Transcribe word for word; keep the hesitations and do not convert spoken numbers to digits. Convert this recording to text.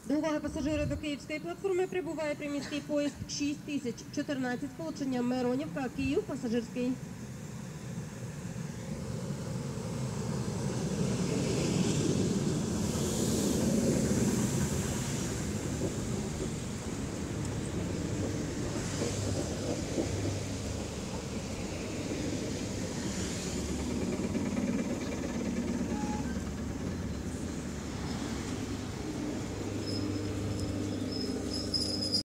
До уваги пасажира до Київської платформи прибуває приміський поїзд шість тисяч чотирнадцять з полученням Миронівка, Київ, пасажирський.